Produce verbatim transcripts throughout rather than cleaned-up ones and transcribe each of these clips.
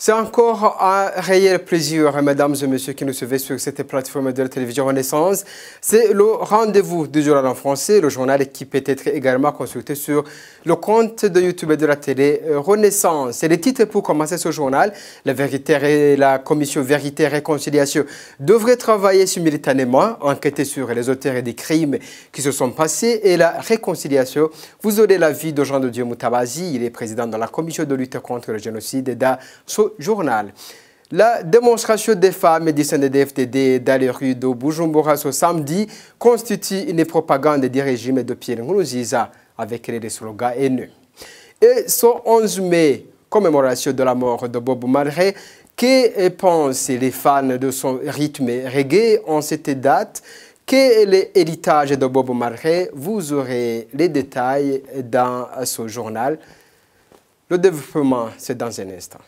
C'est encore un réel plaisir, mesdames et messieurs, qui nous suivent sur cette plateforme de la télévision Renaissance. C'est le rendez-vous du journal en français, le journal qui peut être également consulté sur le compte de YouTube de la télé Renaissance. Et les titres pour commencer ce journal: la vérité et la commission Vérité et Réconciliation devraient travailler simultanément, enquêter sur les auteurs des crimes qui se sont passés et la réconciliation. Vous aurez l'avis de Jean de Dieu Moutabazi, il est président de la commission de lutte contre le génocide dans ce journal. La démonstration des femmes du C N D D F D D dans les rues de Bujumbura ce samedi constitue une propagande du régime de Pierre Nkurunziza avec les slogans haineux. Et ce onze mai, commémoration de la mort de Bob Marley, que pensent les fans de son rythme reggae en cette date? Quel est l'héritage de Bob Marley? Vous aurez les détails dans ce journal. Le développement, c'est dans un instant.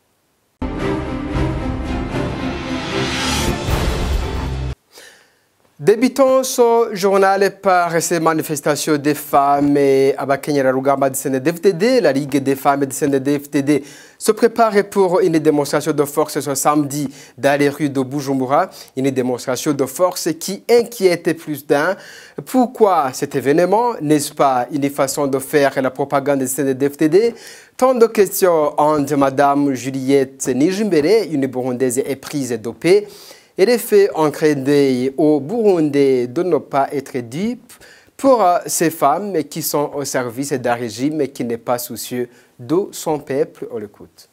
Débutons ce journal par ces manifestations des femmes à Bakenyera Rugamba du C N D D F D D. La Ligue des femmes du C N D D F D D se prépare pour une démonstration de force ce samedi dans les rues de Bujumbura. Une démonstration de force qui inquiète plus d'un. Pourquoi cet événement? N'est-ce pas une façon de faire la propagande du C N D D F D D? Tant de questions entre Madame Juliette Nijimbere, une Burundaise éprise de paix. Et les faits ont créé au Burundi de ne pas être dupes pour ces femmes qui sont au service d'un régime qui n'est pas soucieux de son peuple. On l'écoute.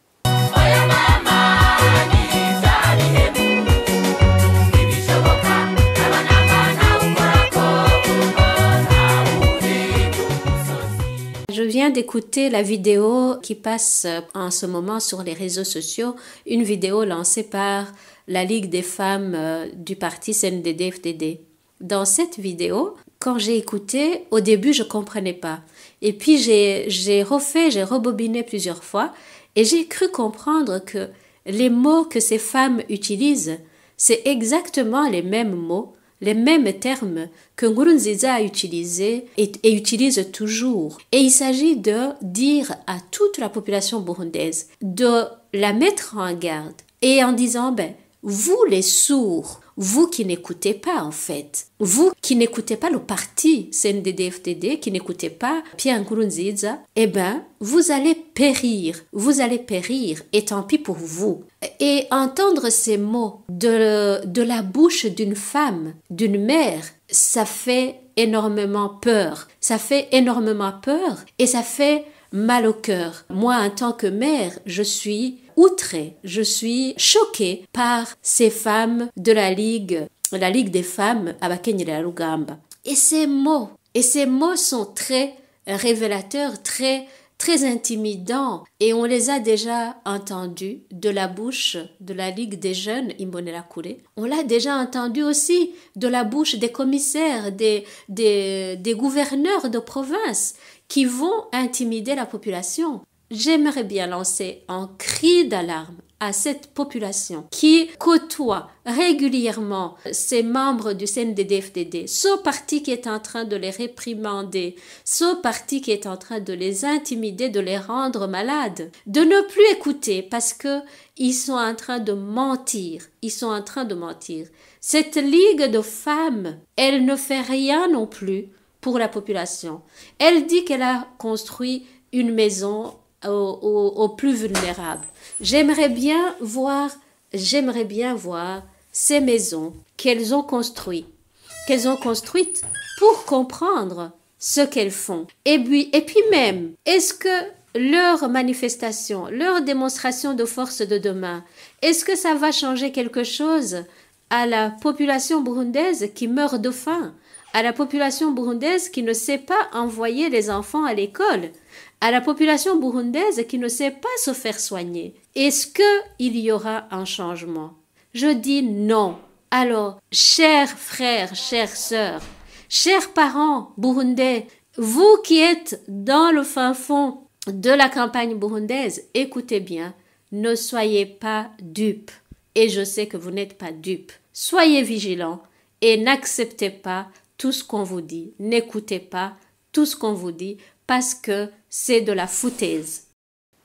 Je viens d'écouter la vidéo qui passe en ce moment sur les réseaux sociaux, une vidéo lancée par la Ligue des femmes du parti C N D D F D D. Dans cette vidéo, quand j'ai écouté, au début, je ne comprenais pas. Et puis, j'ai, j'ai refait, j'ai rebobiné plusieurs fois et j'ai cru comprendre que les mots que ces femmes utilisent, c'est exactement les mêmes mots, les mêmes termes que Nkurunziza a utilisés et, et utilise toujours. Et il s'agit de dire à toute la population burundaise, de la mettre en garde et en disant, ben, vous les sourds, vous qui n'écoutez pas en fait, vous qui n'écoutez pas le parti C N D D F D D, qui n'écoutez pas Pierre Nkurunziza, eh ben, vous allez périr, vous allez périr et tant pis pour vous. Et entendre ces mots de, de la bouche d'une femme, d'une mère, ça fait énormément peur. Ça fait énormément peur et ça fait mal au cœur. Moi, en tant que mère, je suis outrée, je suis choquée par ces femmes de la Ligue, la Ligue des femmes à Bakenyera Rugamba. Et ces mots, et ces mots sont très révélateurs, très très intimidants, et on les a déjà entendus de la bouche de la Ligue des jeunes Imbonerakure. On l'a déjà entendu aussi de la bouche des commissaires, des, des, des gouverneurs de province qui vont intimider la population. J'aimerais bien lancer un cri d'alarme à cette population qui côtoie régulièrement ces membres du C N D D F D D, ce parti qui est en train de les réprimander, ce parti qui est en train de les intimider, de les rendre malades, de ne plus écouter parce que ils sont en train de mentir, ils sont en train de mentir. Cette ligue de femmes, elle ne fait rien non plus pour la population. Elle dit qu'elle a construit une maison aux, aux, aux plus vulnérables. J'aimerais bien voir, j'aimerais bien voir ces maisons qu'elles ont construites, qu'elles ont construites pour comprendre ce qu'elles font. Et puis, et puis même, est-ce que leur manifestation, leur démonstration de force de demain, est-ce que ça va changer quelque chose à la population burundaise qui meurt de faim, à la population burundaise qui ne sait pas envoyer les enfants à l'école, à la population burundaise qui ne sait pas se faire soigner? Est-ce qu'il y aura un changement? Je dis non. Alors, chers frères, chères sœurs, chers parents burundais, vous qui êtes dans le fin fond de la campagne burundaise, écoutez bien, ne soyez pas dupes. Et je sais que vous n'êtes pas dupes. Soyez vigilants et n'acceptez pas tout ce qu'on vous dit. N'écoutez pas tout ce qu'on vous dit parce que c'est de la foutaise.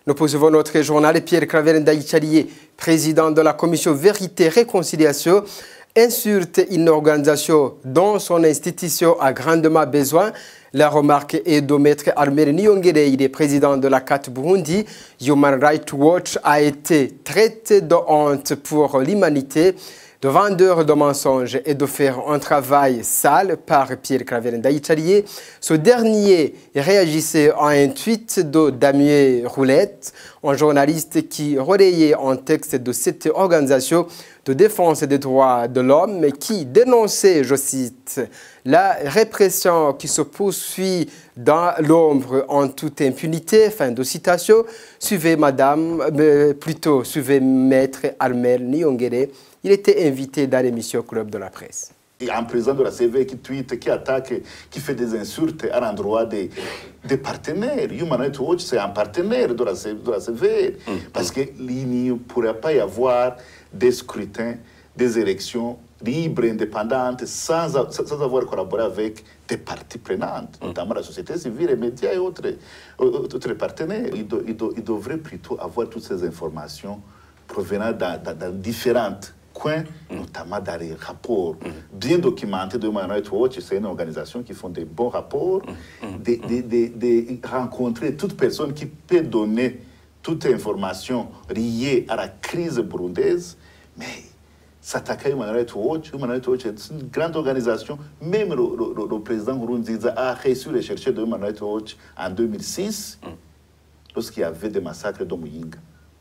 Nous poursuivons notre journal. Pierre Claver Ndaïchalié, président de la commission Vérité Réconciliation, insulte une organisation dont son institution a grandement besoin. La remarque est de Maître Armel Niyongere, il est président de la C A T Burundi. Human Rights Watch a été traité de honte pour l'humanité, de vendeur de mensonges et de faire un travail sale par Pierre Claver Ndaïchalié. Ce dernier réagissait à un tweet de Damien Roulette, un journaliste qui relayait un texte de cette organisation de défense des droits de l'homme qui dénonçait, je cite, la répression qui se poursuit dans l'ombre en toute impunité, fin de citation. Suivez madame, mais plutôt suivez maître Armel Niyongere. Il était invité dans l'émission Club de la Presse. Et un président de la C V R qui tweet, qui attaque, qui fait des insultes à l'endroit des, des partenaires. Human Rights Watch, c'est un partenaire de la, de la C V R. Mm. Parce qu'il ne pourrait pas y avoir des scrutins, des élections libres, indépendantes, sans, sans avoir collaboré avec des parties prenantes, mm. notamment la société civile, les médias et autres, autres partenaires. Il, do, il, do, il devrait plutôt avoir toutes ces informations provenant de différentes coins, mm. notamment dans les rapports mm. bien documentés de Human Rights Watch. C'est une organisation qui font des bons rapports, mm. de, de, de, de rencontrer toute personne qui peut donner toute information liée à la crise burundaise, mais s'attaquer à Human Rights Watch, Human Rights Watch est une grande organisation. Même le, le, le président Nkurunziza a reçu les chercheurs de Human Rights Watch en deux mille six, mm. lorsqu'il y avait des massacres de Muyinga.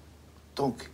Donc,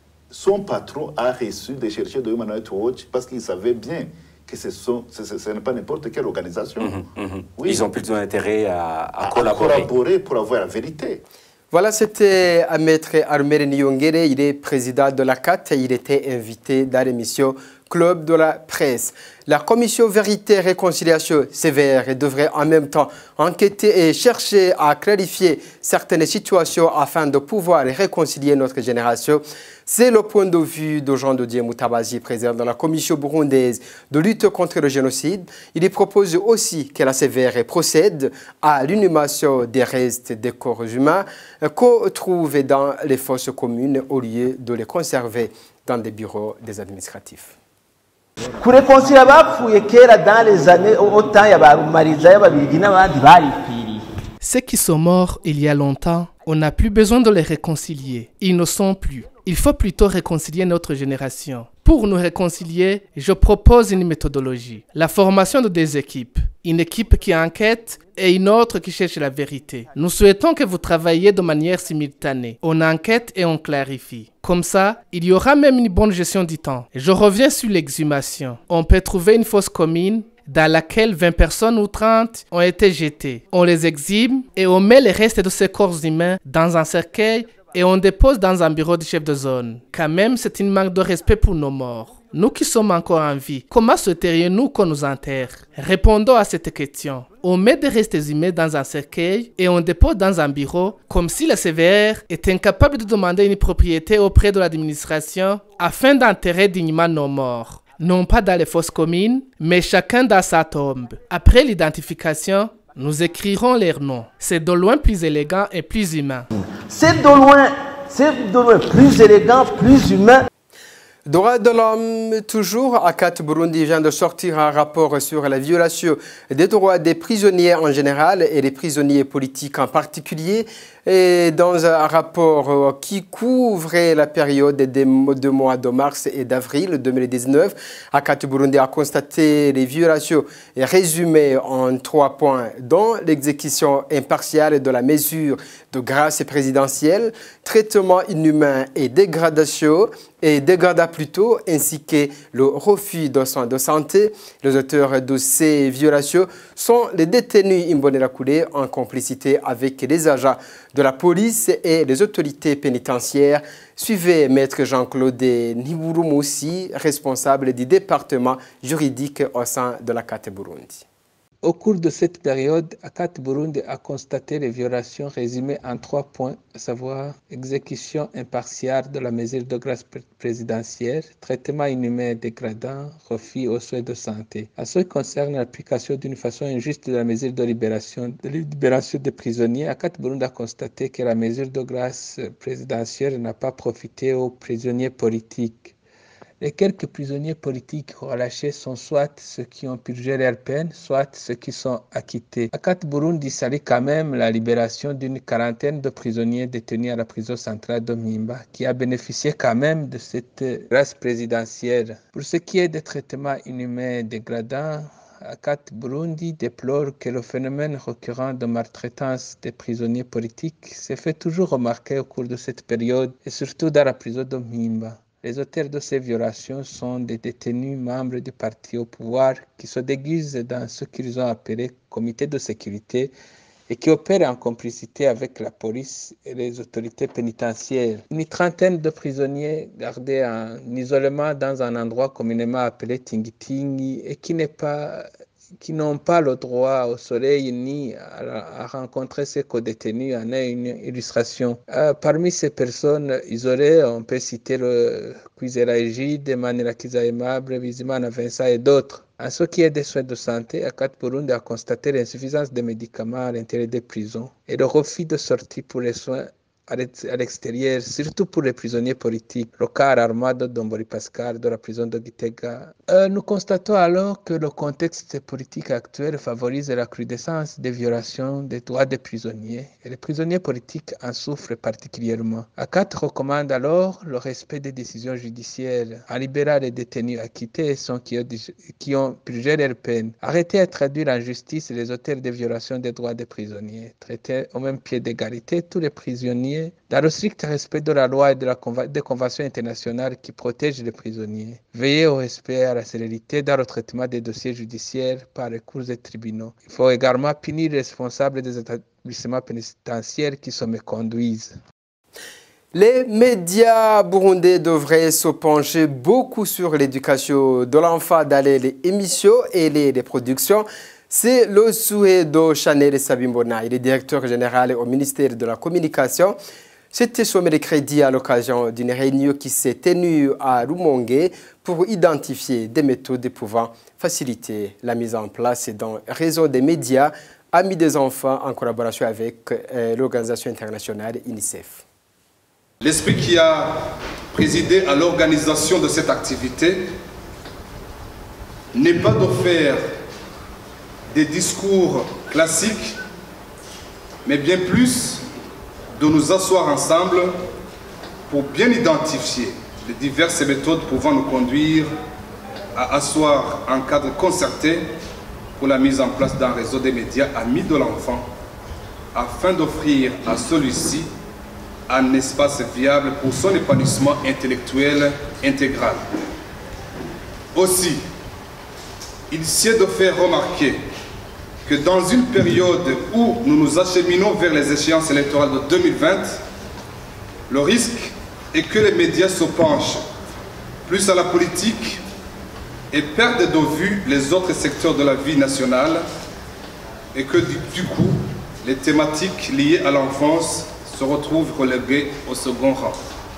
son patron a reçu des chercheurs de Human Rights Watch parce qu'il savait bien que ce, sont, ce, ce, ce n'est pas n'importe quelle organisation. Mmh, mmh. Oui. Ils ont plutôt intérêt à, à, à collaborer. collaborer pour avoir la vérité. Voilà, c'était Maître Armel Niyongere, il est président de la C A T, il était invité dans l'émission Club de la Presse. La commission Vérité et Réconciliation C V R devrait en même temps enquêter et chercher à clarifier certaines situations afin de pouvoir réconcilier notre génération. C'est le point de vue de Jean Dodier Moutabazi, président de la commission burundaise de lutte contre le génocide. Il propose aussi que la C V R procède à l'inhumation des restes des corps humains qu'on trouve dans les fosses communes au lieu de les conserver dans des bureaux des administratifs. kurekoncilier abapfuye kera dans les années au temps ya barumariza y'ababirigi n'abandi baripfiriye. Ceux qui sont morts il y a longtemps, on n'a plus besoin de les réconcilier. Ils ne sont plus. Il faut plutôt réconcilier notre génération. Pour nous réconcilier, je propose une méthodologie. La formation de deux équipes. Une équipe qui enquête et une autre qui cherche la vérité. Nous souhaitons que vous travailliez de manière simultanée. On enquête et on clarifie. Comme ça, il y aura même une bonne gestion du temps. Je reviens sur l'exhumation. On peut trouver une fosse commune dans laquelle vingt personnes ou trente ont été jetées. On les exhume et on met les restes de ces corps humains dans un cercueil et on dépose dans un bureau du chef de zone. Quand même, c'est une manque de respect pour nos morts. Nous qui sommes encore en vie, comment souhaiteriez-nous qu'on nous enterre? Répondons à cette question. On met des restes humains dans un cercueil et on dépose dans un bureau comme si la C V R était incapable de demander une propriété auprès de l'administration afin d'enterrer dignement nos morts. Non pas dans les fosses communes, mais chacun dans sa tombe. Après l'identification, nous écrirons leurs noms. C'est de loin plus élégant et plus humain. C'est de loin, c'est de loin plus élégant, plus humain. Droits de l'homme, toujours, A C A T Burundi vient de sortir un rapport sur la violation des droits des prisonniers en général et des prisonniers politiques en particulier. Et dans un rapport qui couvrait la période des deux mois de mars et d'avril deux mille dix-neuf, A C A T Burundi a constaté les violations résumées en trois points, dont l'exécution impartiale de la mesure de grâce présidentielle, traitement inhumain et dégradation, et dégradation plutôt, ainsi que le refus de soins de santé. Les auteurs de ces violations sont les détenus Imbonerakure en complicité avec les agents de la police et les autorités pénitentiaires. Suivez Maître Jean-Claude Niburumoussi, responsable du département juridique au sein de la C A T Burundi. Au cours de cette période, Akat Burundi a constaté les violations résumées en trois points, à savoir exécution impartiale de la mesure de grâce présidentielle, traitement inhumain et dégradant, refus aux soins de santé. En ce qui concerne l'application d'une façon injuste de la mesure de libération, de libération des prisonniers, Akat Burundi a constaté que la mesure de grâce présidentielle n'a pas profité aux prisonniers politiques. Les quelques prisonniers politiques relâchés sont soit ceux qui ont purgé leur peine, soit ceux qui sont acquittés. Akat Burundi salue quand même la libération d'une quarantaine de prisonniers détenus à la prison centrale de Mimba, qui a bénéficié quand même de cette grâce présidentielle. Pour ce qui est des traitements inhumains et dégradants, Akat Burundi déplore que le phénomène récurrent de maltraitance des prisonniers politiques s'est fait toujours remarquer au cours de cette période, et surtout dans la prison de Mimba. Les auteurs de ces violations sont des détenus membres du parti au pouvoir qui se déguisent dans ce qu'ils ont appelé comité de sécurité et qui opèrent en complicité avec la police et les autorités pénitentiaires. Une trentaine de prisonniers gardés en isolement dans un endroit communément appelé Tingitingi et qui n'est pas qui n'ont pas le droit au soleil ni à, à rencontrer ses co-détenus en est une illustration. Euh, parmi ces personnes isolées, on peut citer le Kwizera Egide, Manirakiza Aimable, Bizimana Vincent et d'autres. En ce qui est des soins de santé, Akat Burundi a constaté l'insuffisance des médicaments à l'intérieur des prisons et le refus de sortie pour les soins à l'extérieur, surtout pour les prisonniers politiques. Le cas Armado Dombori Pascal de la prison de Gitega. Euh, nous constatons alors que le contexte politique actuel favorise la recrudescence des violations des droits des prisonniers et les prisonniers politiques en souffrent particulièrement. Akat recommande alors le respect des décisions judiciaires en libérant les détenus acquittés et ceux qui ont, qui ont purgé leur peine. Arrêter et traduire en justice les auteurs des violations des droits des prisonniers. Traiter au même pied d'égalité tous les prisonniers dans le strict respect de la loi et de la conva- des conventions internationales qui protègent les prisonniers. Veiller au respect et à la célérité dans le traitement des dossiers judiciaires par les cours et tribunaux. Il faut également punir les responsables des établissements pénitentiaires qui se méconduisent. Les médias burundais devraient se pencher beaucoup sur l'éducation de l'enfant dans les émissions et les, les productions. C'est le souhait de Chanel Sabimbona, il est directeur général au ministère de la Communication. C'était ce mercredi à l'occasion d'une réunion qui s'est tenue à Rumongue pour identifier des méthodes pouvant faciliter la mise en place d'un réseau des médias amis des enfants en collaboration avec euh, l'organisation internationale UNICEF. L'esprit qui a présidé à l'organisation de cette activité n'est pas de faire des discours classiques, mais bien plus de nous asseoir ensemble pour bien identifier les diverses méthodes pouvant nous conduire à asseoir un cadre concerté pour la mise en place d'un réseau des médias amis de l'enfant, afin d'offrir à celui-ci un espace viable pour son épanouissement intellectuel intégral. Aussi, il sied de faire remarquer que dans une période où nous nous acheminons vers les échéances électorales de deux mille vingt, le risque est que les médias se penchent plus à la politique et perdent de vue les autres secteurs de la vie nationale et que du, du coup, les thématiques liées à l'enfance se retrouvent reléguées au second rang.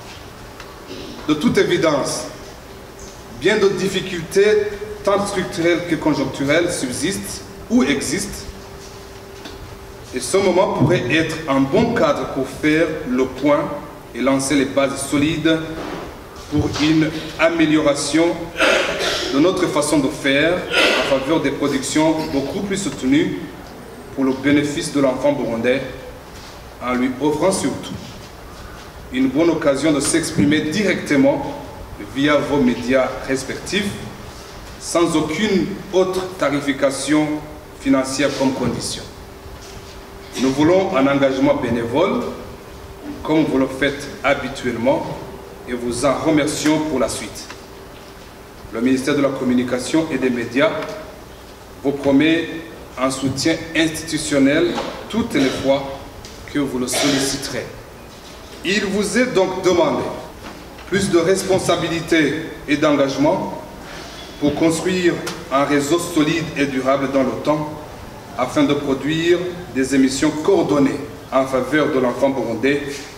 De toute évidence, bien de difficultés tant structurelles que conjoncturelles subsistent ou existent, et ce moment pourrait être un bon cadre pour faire le point et lancer les bases solides pour une amélioration de notre façon de faire en faveur des productions beaucoup plus soutenues pour le bénéfice de l'enfant burundais, en lui offrant surtout une bonne occasion de s'exprimer directement via vos médias respectifs, sans aucune autre tarification financière comme condition. Nous voulons un engagement bénévole, comme vous le faites habituellement, et vous en remercions pour la suite. Le ministère de la Communication et des Médias vous promet un soutien institutionnel toutes les fois que vous le solliciterez. Il vous est donc demandé plus de responsabilité et d'engagement pour construire un réseau solide et durable dans le temps afin de produire des émissions coordonnées en faveur de l'enfant burundais,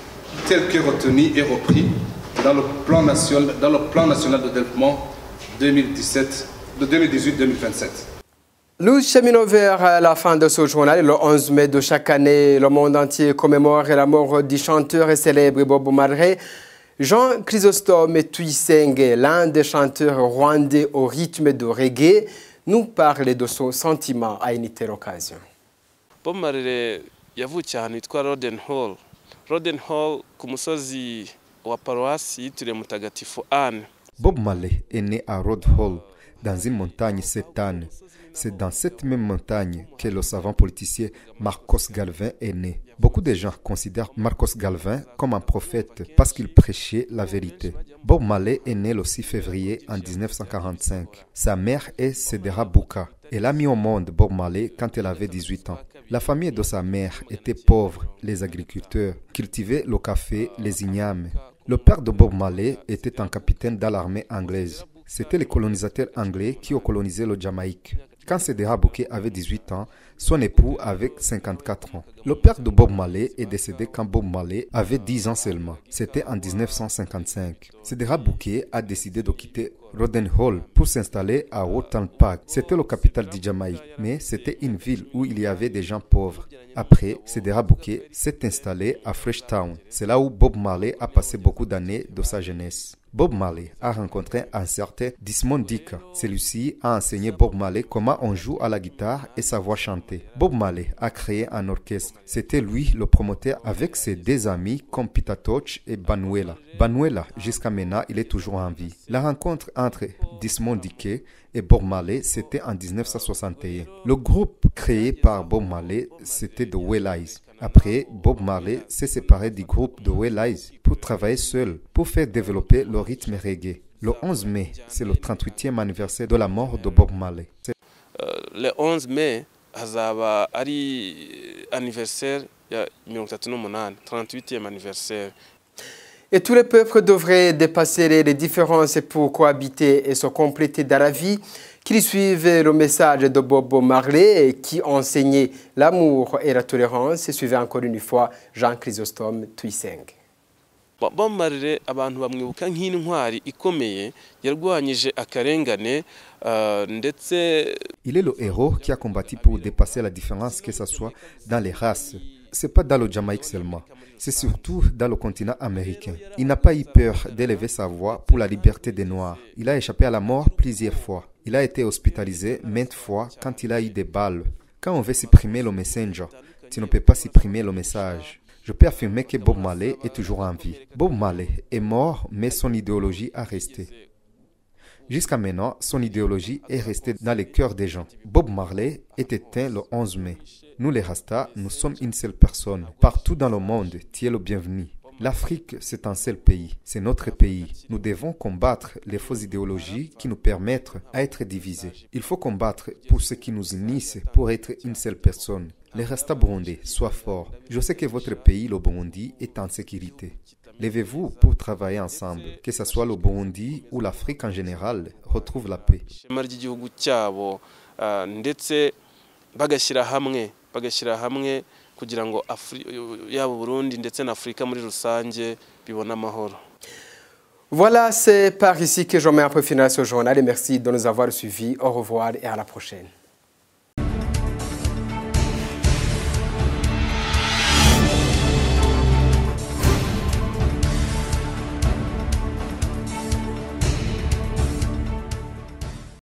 tel que retenu et repris dans le plan national, dans le plan national de développement deux mille dix-sept, de deux mille dix-huit à deux mille vingt-sept. Nous cheminons vers la fin de ce journal. Le onze mai de chaque année, le monde entier commémore la mort du chanteur et célèbre Bob Marley. Jean Chrysostome Tuyisenge, l'un des chanteurs rwandais au rythme de reggae, nous parle de son sentiment à une telle occasion. Bob Marley yavukiye ahantu hitwa Roden Hall. Roden Hall ku musozi wa paroisse yitiriwe Mutagatifu Anne. Bob Marley est né à Rod Hall, dans une montagne cette année. C'est dans cette même montagne que le savant politicien Marcos Galvin est né. Beaucoup de gens considèrent Marcos Galvin comme un prophète parce qu'il prêchait la vérité. Bob Marley est né le six février en mille neuf cent quarante-cinq. Sa mère est Cedera Bouka. Elle a mis au monde Bob Marley quand elle avait dix-huit ans. La famille de sa mère était pauvre, les agriculteurs cultivaient le café, les ignames. Le père de Bob Marley était un capitaine dans l'armée anglaise. C'était les colonisateurs anglais qui ont colonisé le Jamaïque. Quand Cedera Bouquet avait dix-huit ans, son époux avait cinquante-quatre ans. Le père de Bob Marley est décédé quand Bob Marley avait dix ans seulement. C'était en mille neuf cent cinquante-cinq. Cedera Bouquet a décidé de quitter Roden Hall pour s'installer à Woodland Park. C'était la capitale du Jamaïque, mais c'était une ville où il y avait des gens pauvres. Après, Cedera Bouquet s'est installé à Freshtown. C'est là où Bob Marley a passé beaucoup d'années de sa jeunesse. Bob Marley a rencontré un certain Desmond Dick. Celui-ci a enseigné Bob Marley comment on joue à la guitare et sa voix chantée. Bob Marley a créé un orchestre. C'était lui le promoteur avec ses deux amis comme Peter Tosh et Banuela. Banuela, jusqu'à maintenant, il est toujours en vie. La rencontre entre Desmond Dick et Bob Marley, c'était en mille neuf cent soixante et un. Le groupe créé par Bob Marley, c'était The Well-Eyes. Après, Bob Marley s'est séparé du groupe The Well-Eyes pour travailler seul, pour faire développer le rythme reggae. Le onze mai, c'est le trente-huitième anniversaire de la mort de Bob Marley. Uh, le onze mai, hazaba ari anniversaire ya mirongo itatu n'umunani, trente-huitième anniversaire. Et tous les peuples devraient dépasser les différences pour cohabiter et se compléter dans la vie, qui suivent le message de Bob Marley et qui enseignait l'amour et la tolérance. Et suivez encore une fois Jean Chrysostome Tuyisenge. Bob Marley abantu bamwibuka nk'intwari ikomeye yarwanyije akarengane ndetse. Il est le héros qui a combattu pour dépasser la différence, que ce soit dans les races. C'est pas dans le Jamaïque seulement, c'est surtout dans le continent américain. Il n'a pas eu peur d'élever sa voix pour la liberté des Noirs. Il a échappé à la mort plusieurs fois. Il a été hospitalisé maintes fois quand il a eu des balles. Quand on veut supprimer le messenger, tu ne peux pas supprimer le message. Je peux affirmer que Bob Marley est toujours en vie. Bob Marley est mort, mais son idéologie a resté. Jusqu'à maintenant, son idéologie est restée dans les cœurs des gens. Bob Marley est éteint le onze mai. Nous les Rastas, nous sommes une seule personne. Partout dans le monde, tu es le bienvenu. L'Afrique, c'est un seul pays. C'est notre pays. Nous devons combattre les fausses idéologies qui nous permettent d'être divisés. Il faut combattre pour ce qui nous unissent, pour être une seule personne. Les Rastas burundais, soient forts. Je sais que votre pays, le Burundi, est en sécurité. Levez-vous pour travailler ensemble, que ce soit le Burundi ou l'Afrique en général, retrouve la paix. bagashyira hamwe kugira ngo yaba Burundi ndetse na Afrika muri rusange bibona amahoro. Voilà, c'est par ici que je mets un peu fin à ce journal et merci de nous avoir suivis. Au revoir et à la prochaine.